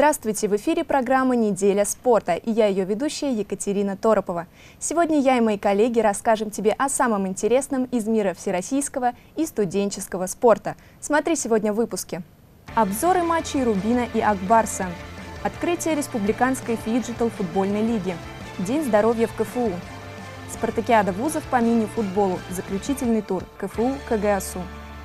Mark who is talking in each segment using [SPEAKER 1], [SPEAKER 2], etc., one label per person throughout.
[SPEAKER 1] Здравствуйте! В эфире программа «Неделя спорта» и я ее ведущая Екатерина Торопова. Сегодня я и мои коллеги расскажем тебе о самом интересном из мира всероссийского и студенческого спорта. Смотри сегодня в выпуске. Обзоры матчей Рубина и Ак Барса. Открытие Республиканской фиджитал-футбольной лиги. День здоровья в КФУ. Спартакиада вузов по мини-футболу. Заключительный тур КФУ КГАСУ.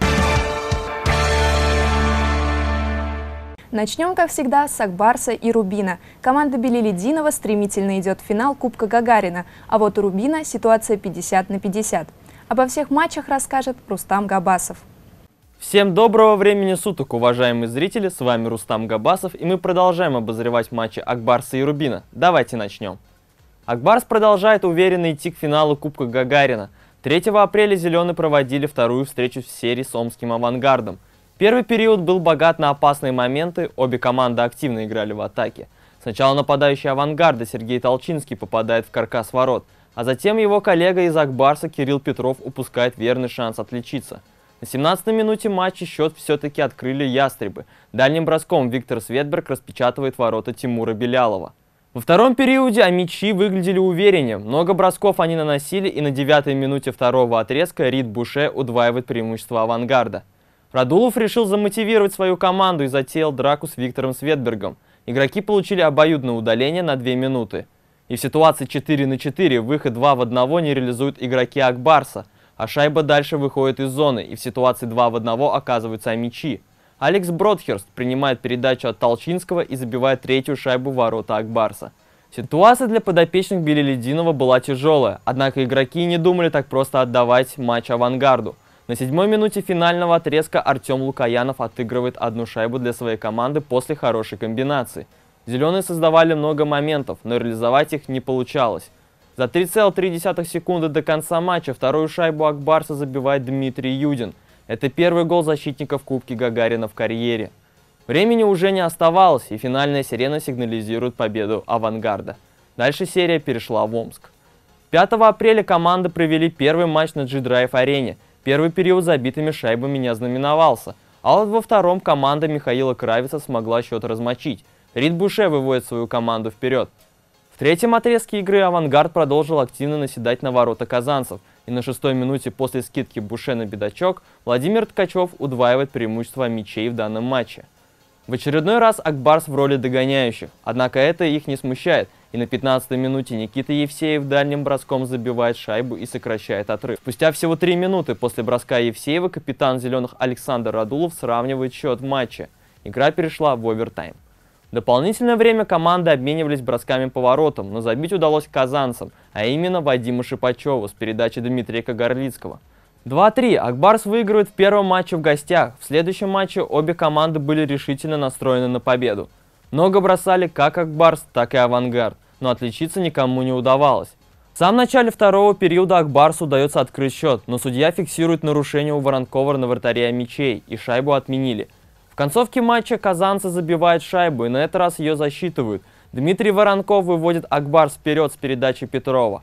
[SPEAKER 1] Начнем, как всегда, с Ак Барса и Рубина. Команда Белелединова стремительно идет в финал Кубка Гагарина, а вот у Рубина ситуация 50/50. Обо всех матчах расскажет Рустам Габасов.
[SPEAKER 2] Всем доброго времени суток, уважаемые зрители, с вами Рустам Габасов, и мы продолжаем обозревать матчи Ак Барса и Рубина. Давайте начнем. Ак Барс продолжает уверенно идти к финалу Кубка Гагарина. 3 апреля «Зеленые» проводили вторую встречу в серии с омским «Авангардом». Первый период был богат на опасные моменты, обе команды активно играли в атаке. Сначала нападающий «Авангарда» Сергей Толчинский попадает в каркас ворот, а затем его коллега из Ак Барса Кирилл Петров упускает верный шанс отличиться. На 17-й минуте матча счет все-таки открыли «Ястребы». Дальним броском Виктор Светберг распечатывает ворота Тимура Белялова. Во втором периоде амичи выглядели увереннее, много бросков они наносили, и на 9-й минуте второго отрезка Рид Буше удваивает преимущество «Авангарда». Радулов решил замотивировать свою команду и затеял драку с Виктором Светбергом. Игроки получили обоюдное удаление на 2 минуты. И в ситуации 4-4 выход 2 в 1 не реализуют игроки Ак Барса, а шайба дальше выходит из зоны, и в ситуации 2 в 1 оказываются амичи. Алекс Бродхерст принимает передачу от Толчинского и забивает третью шайбу в ворота Ак Барса. Ситуация для подопечных Белелединова была тяжелая, однако игроки не думали так просто отдавать матч «Авангарду». На 7-й минуте финального отрезка Артем Лукаянов отыгрывает одну шайбу для своей команды после хорошей комбинации. «Зеленые» создавали много моментов, но реализовать их не получалось. За 3,3 секунды до конца матча вторую шайбу Ак Барса забивает Дмитрий Юдин. Это первый гол защитника в Кубке Гагарина в карьере. Времени уже не оставалось, и финальная сирена сигнализирует победу «Авангарда». Дальше серия перешла в Омск. 5 апреля команды провели первый матч на G-Drive-арене. Первый период забитыми шайбами не ознаменовался, а вот во втором команда Михаила Кравица смогла счет размочить. Рид Буше выводит свою команду вперед. В третьем отрезке игры «Авангард» продолжил активно наседать на ворота казанцев, и на 6-й минуте после скидки Буше на бедачок Владимир Ткачев удваивает преимущество мячей в данном матче. В очередной раз Ак Барс в роли догоняющих, однако это их не смущает, и на 15-й минуте Никита Евсеев дальним броском забивает шайбу и сокращает отрыв. Спустя всего 3 минуты после броска Евсеева капитан «Зеленых» Александр Радулов сравнивает счет в матче. Игра перешла в овертайм. В дополнительное время команды обменивались бросками по воротам, но забить удалось казанцам, а именно Вадиму Шипачеву с передачи Дмитрия Кагарлицкого. 2-3. Ак Барс выигрывает в первом матче в гостях. В следующем матче обе команды были решительно настроены на победу. Много бросали как Ак Барс, так и Авангард, но отличиться никому не удавалось. В самом начале второго периода Ак Барсу удается открыть счет, но судья фиксирует нарушение у Воронкова на вратаре мячей, и шайбу отменили. В концовке матча казанцы забивают шайбу, и на этот раз ее засчитывают. Дмитрий Воронков выводит Ак Барс вперед с передачи Петрова.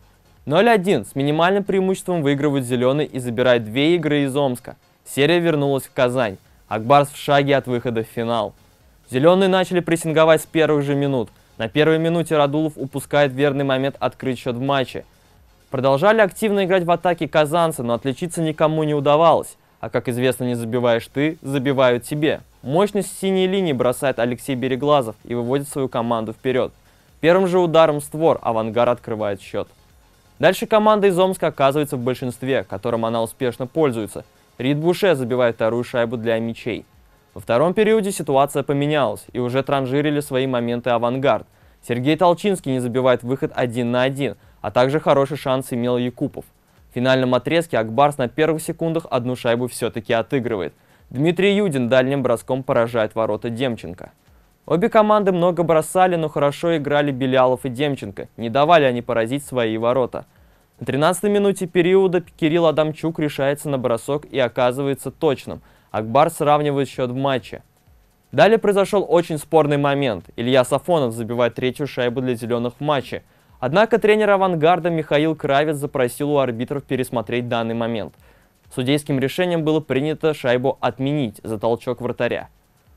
[SPEAKER 2] 0-1 с минимальным преимуществом выигрывают «Зеленые» и забирают 2 игры из Омска. Серия вернулась в Казань. Ак Барс в шаге от выхода в финал. «Зеленые» начали прессинговать с первых же минут. На первой минуте Радулов упускает верный момент открыть счет в матче. Продолжали активно играть в атаке казанцы, но отличиться никому не удавалось. А как известно, не забиваешь ты, забивают тебе. Мощность синей линии бросает Алексей Береглазов и выводит свою команду вперед. Первым же ударом в створ «Авангард» открывает счет. Дальше команда из Омска оказывается в большинстве, которым она успешно пользуется. Рид Буше забивает вторую шайбу для мячей. Во втором периоде ситуация поменялась, и уже транжирили свои моменты «Авангард». Сергей Толчинский не забивает выход 1 на 1, а также хороший шанс имел Якупов. В финальном отрезке Ак Барс на первых секундах одну шайбу все-таки отыгрывает. Дмитрий Юдин дальним броском поражает ворота Демченко. Обе команды много бросали, но хорошо играли Белялов и Демченко, не давали они поразить свои ворота. На 13-й минуте периода Кирилл Адамчук решается на бросок и оказывается точным. Ак Барс сравнивает счет в матче. Далее произошел очень спорный момент. Илья Сафонов забивает третью шайбу для «Зеленых» в матче. Однако тренер «Авангарда» Михаил Кравец запросил у арбитров пересмотреть данный момент. Судейским решением было принято шайбу отменить за толчок вратаря.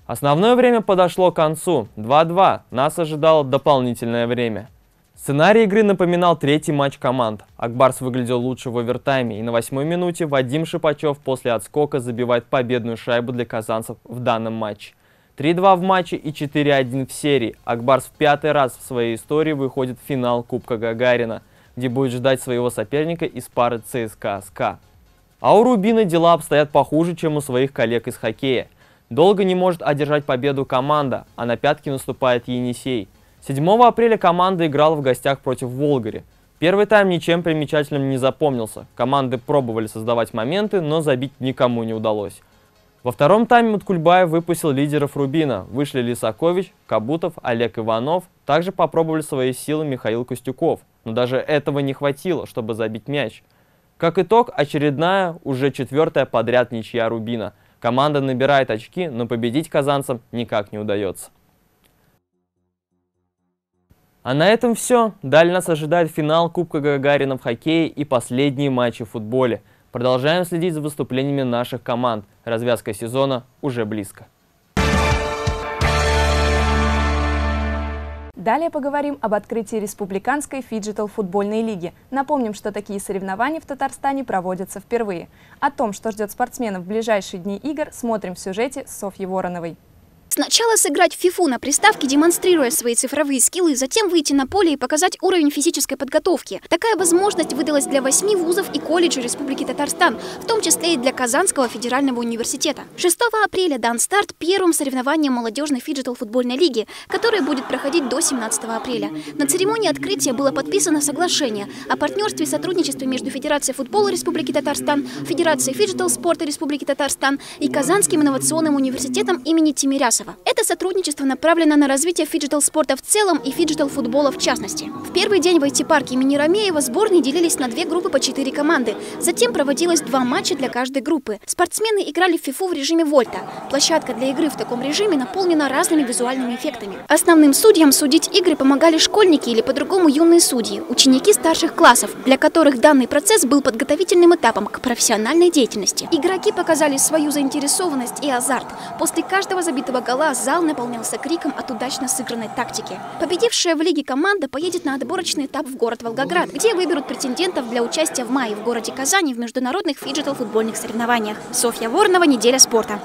[SPEAKER 2] Основное время подошло к концу. 2-2. Нас ожидало дополнительное время. Сценарий игры напоминал третий матч команд. Акбарс выглядел лучше в овертайме, и на 8-й минуте Вадим Шипачев после отскока забивает победную шайбу для казанцев в данном матче. 3-2 в матче и 4-1 в серии. Акбарс в 5-й раз в своей истории выходит в финал Кубка Гагарина, где будет ждать своего соперника из пары ЦСКА-СКА. А у Рубина дела обстоят похуже, чем у своих коллег из хоккея. Долго не может одержать победу команда, а на пятки наступает Енисей. 7 апреля команда играла в гостях против Волгари. Первый тайм ничем примечательным не запомнился. Команды пробовали создавать моменты, но забить никому не удалось. Во втором тайме Муткульбаев выпустил лидеров Рубина. Вышли Лисакович, Кабутов, Олег Иванов. Также попробовали свои силы Михаил Костюков. Но даже этого не хватило, чтобы забить мяч. Как итог, очередная, уже 4-я подряд ничья Рубина. Команда набирает очки, но победить казанцам никак не удается. А на этом все. Далее нас ожидает финал Кубка Гагарина в хоккее и последние матчи в футболе. Продолжаем следить за выступлениями наших команд. Развязка сезона уже близко.
[SPEAKER 1] Далее поговорим об открытии республиканской фиджитал-футбольной лиги. Напомним, что такие соревнования в Татарстане проводятся впервые. О том, что ждет спортсменов в ближайшие дни игр, смотрим в сюжете Софьи Вороновой.
[SPEAKER 3] Сначала сыграть в фифу на приставке, демонстрируя свои цифровые скиллы, затем выйти на поле и показать уровень физической подготовки. Такая возможность выдалась для 8 вузов и колледжей Республики Татарстан, в том числе и для Казанского федерального университета. 6 апреля дан старт первым соревнованиям молодежной фиджитал-футбольной лиги, которая будет проходить до 17 апреля. На церемонии открытия было подписано соглашение о партнерстве и сотрудничестве между Федерацией футбола Республики Татарстан, Федерацией фиджитал-спорта Республики Татарстан и Казанским инновационным университетом имени Тимирясова. Это сотрудничество направлено на развитие фиджитал-спорта в целом и фиджитал-футбола в частности. В первый день в IT-парке имени Ромеева сборные делились на 2 группы по 4 команды. Затем проводилось 2 матча для каждой группы. Спортсмены играли в фифу в режиме вольта. Площадка для игры в таком режиме наполнена разными визуальными эффектами. Основным судьям судить игры помогали школьники или по-другому юные судьи, ученики старших классов, для которых данный процесс был подготовительным этапом к профессиональной деятельности. Игроки показали свою заинтересованность и азарт. После каждого забитого гола зал наполнялся криком от удачно сыгранной тактики. Победившая в лиге команда поедет на отборочный этап в город Волгоград, где выберут претендентов для участия в мае в городе Казани в международных фиджитал-футбольных соревнованиях. Софья Воронова, «Неделя спорта».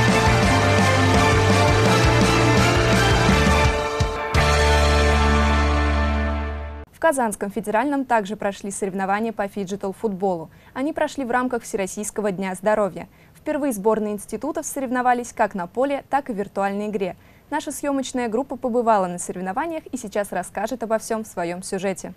[SPEAKER 1] В Казанском федеральном также прошли соревнования по фиджитал-футболу. Они прошли в рамках Всероссийского дня здоровья. Впервые сборные институтов соревновались как на поле, так и в виртуальной игре. Наша съемочная группа побывала на соревнованиях и сейчас расскажет обо всем в своем сюжете.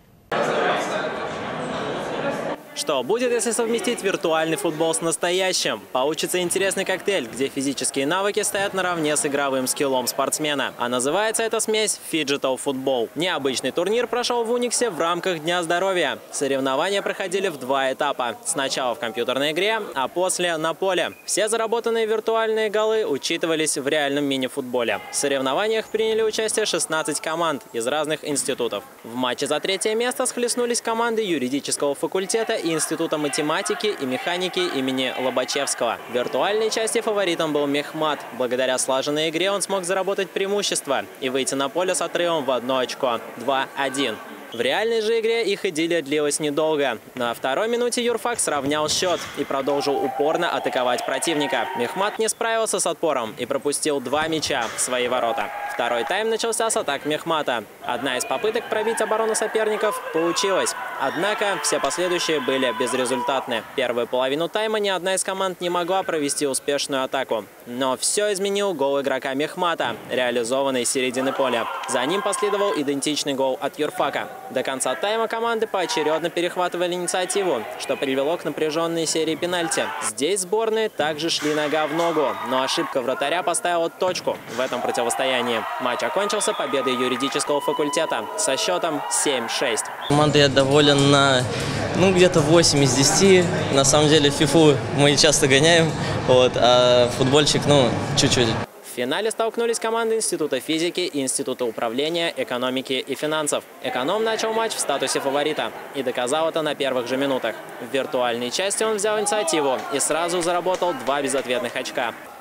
[SPEAKER 4] Что будет, если совместить виртуальный футбол с настоящим? Получится интересный коктейль, где физические навыки стоят наравне с игровым скиллом спортсмена. А называется эта смесь Фиджитал Футбол. Необычный турнир прошел в Униксе в рамках Дня здоровья. Соревнования проходили в 2 этапа. Сначала в компьютерной игре, а после на поле. Все заработанные виртуальные голы учитывались в реальном мини-футболе. В соревнованиях приняли участие 16 команд из разных институтов. В матче за 3-е место схлестнулись команды юридического факультета и Института математики и механики имени Лобачевского. В виртуальной части фаворитом был Мехмат. Благодаря слаженной игре он смог заработать преимущество и выйти на поле с отрывом в 1 очко – 2-1. В реальной же игре их идиллия длилась недолго. На 2-й минуте юрфак сравнял счет и продолжил упорно атаковать противника. Мехмат не справился с отпором и пропустил 2 мяча в свои ворота. Второй тайм начался с атак Мехмата. Одна из попыток пробить оборону соперников получилась. Однако все последующие были безрезультатны. Первую половину тайма ни одна из команд не могла провести успешную атаку. Но все изменил гол игрока Мехмата, реализованный с середины поля. За ним последовал идентичный гол от юрфака. До конца тайма команды поочередно перехватывали инициативу, что привело к напряженной серии пенальти. Здесь сборные также шли нога в ногу, но ошибка вратаря поставила точку в этом противостоянии. Матч окончился победой юридического факультета со счетом 7-6.
[SPEAKER 5] Команда я доволен на где-то 8 из 10. На самом деле фифу мы часто гоняем, а футбольчик чуть-чуть.
[SPEAKER 4] В финале столкнулись команды Института физики и Института управления, экономики и финансов. Эконом начал матч в статусе фаворита и доказал это на первых же минутах. В виртуальной части он взял инициативу и сразу заработал 2 безответных очка.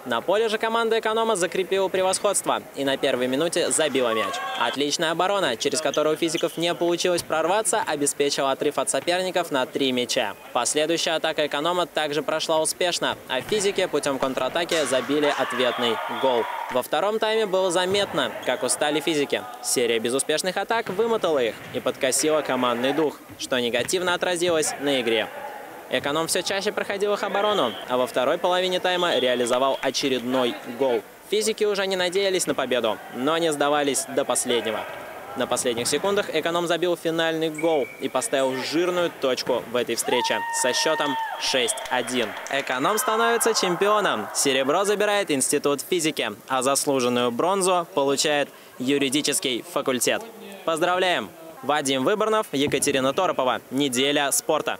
[SPEAKER 4] На поле же команда «Эконома» закрепила превосходство и на первой минуте забила мяч. Отличная оборона, через которую у физиков не получилось прорваться, обеспечила отрыв от соперников на 3 мяча. Последующая атака «Эконома» также прошла успешно, а физики путем контратаки забили ответный гол. Во втором тайме было заметно, как устали физики. Серия безуспешных атак вымотала их и подкосила командный дух, что негативно отразилось на игре. «Эконом» все чаще проходил их оборону, а во второй половине тайма реализовал очередной гол. Физики уже не надеялись на победу, но не сдавались до последнего. На последних секундах «Эконом» забил финальный гол и поставил жирную точку в этой встрече со счетом 6-1. «Эконом» становится чемпионом. Серебро забирает Институт физики, а заслуженную бронзу получает юридический факультет. Поздравляем! Вадим Выборнов, Екатерина Торопова. Неделя спорта.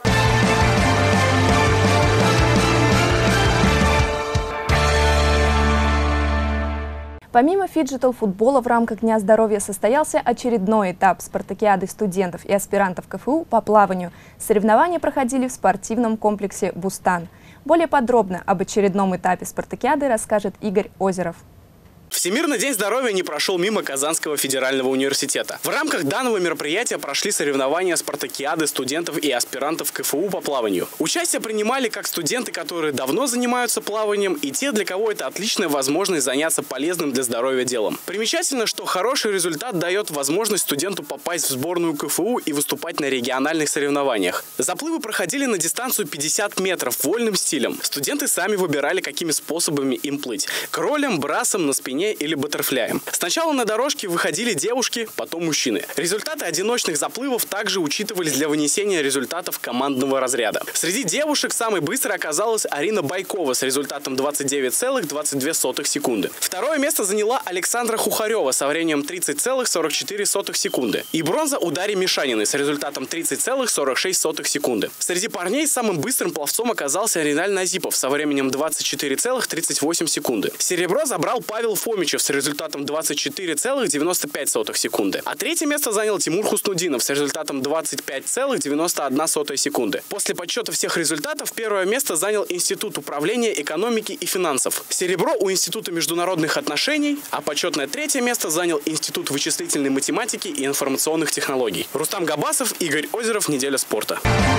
[SPEAKER 1] Помимо фиджитал-футбола в рамках Дня здоровья состоялся очередной этап спартакиады студентов и аспирантов КФУ по плаванию. Соревнования проходили в спортивном комплексе «Бустан». Более подробно об очередном этапе спартакиады расскажет Игорь Озеров.
[SPEAKER 6] Всемирный день здоровья не прошел мимо Казанского федерального университета. В рамках данного мероприятия прошли соревнования спартакиады студентов и аспирантов КФУ по плаванию. Участие принимали как студенты, которые давно занимаются плаванием, и те, для кого это отличная возможность заняться полезным для здоровья делом. Примечательно, что хороший результат дает возможность студенту попасть в сборную КФУ и выступать на региональных соревнованиях. Заплывы проходили на дистанцию 50 метров вольным стилем. Студенты сами выбирали, какими способами им плыть – кролем, брасом, на спине или баттерфляем. Сначала на дорожке выходили девушки, потом мужчины. Результаты одиночных заплывов также учитывались для вынесения результатов командного разряда. Среди девушек самой быстрой оказалась Арина Байкова с результатом 29,22 секунды. Второе место заняла Александра Хухарева с временем 30,44 секунды. И бронза у Дарьи Мишаниной с результатом 30,46 секунды. Среди парней самым быстрым пловцом оказался Риналь Назипов со временем 24,38 секунды. Серебро забрал Павел Фомичев с результатом 24,95 секунды. А третье место занял Тимур Хуснудинов с результатом 25,91 секунды. После подсчета всех результатов первое место занял Институт управления экономики и финансов. Серебро у Института международных отношений, а почетное третье место занял Институт вычислительной математики и информационных технологий. Рустам Габасов, Игорь Озеров. Неделя спорта.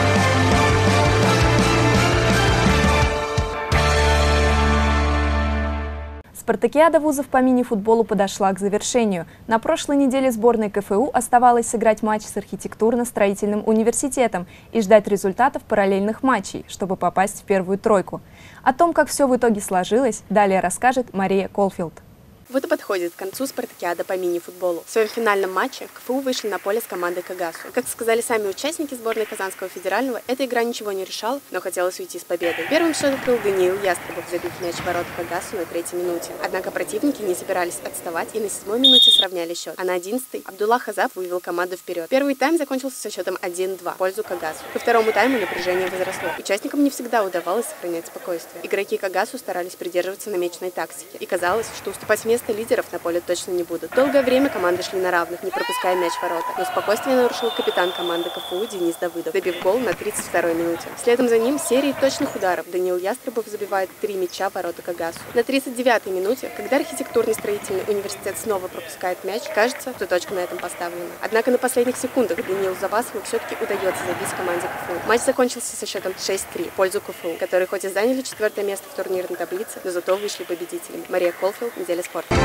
[SPEAKER 1] Спартакиада вузов по мини-футболу подошла к завершению. На прошлой неделе сборной КФУ оставалось сыграть матч с архитектурно-строительным университетом и ждать результатов параллельных матчей, чтобы попасть в первую тройку. О том, как все в итоге сложилось, далее расскажет Мария Колфилд.
[SPEAKER 7] Вот и подходит к концу спартакиада по мини-футболу. В своем финальном матче КФУ вышли на поле с командой Кагасу. Как сказали сами участники сборной Казанского федерального, эта игра ничего не решала, но хотелось уйти с победой. Первым счет открыл Даниил Ястребов, забив мяч в ворота Кагасу на 3-й минуте. Однако противники не собирались отставать и на 7-й минуте сравняли счет. А на 11-й Абдулла Хазаб вывел команду вперед. Первый тайм закончился со счетом 1-2 в пользу Кагасу. Ко второму тайму напряжение возросло. Участникам не всегда удавалось сохранять спокойствие. Игроки Кагасу старались придерживаться намеченной тактики. И казалось, что уступать место лидеров на поле точно не будут. Долгое время команды шли на равных, не пропуская мяч в ворота. Но спокойствие нарушил капитан команды КФУ Денис Давыдов, забив гол на 32-й минуте. Следом за ним серией точных ударов Даниил Ястребов забивает 3 мяча в ворота Кагасу. На 39-й минуте, когда архитектурный строительный университет снова пропускает мяч, кажется, что точка на этом поставлена. Однако на последних секундах Даниилу Завасову все-таки удается забить команде КФУ. Матч закончился со счетом 6-3 в пользу КФУ, которые хоть и заняли 4-е место в турнирной таблице, но зато вышли победителями. Мария Колфилд, Неделя спорта.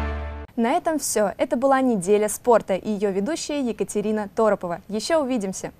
[SPEAKER 1] На этом все. Это была неделя спорта и ее ведущая Екатерина Торопова. Еще увидимся!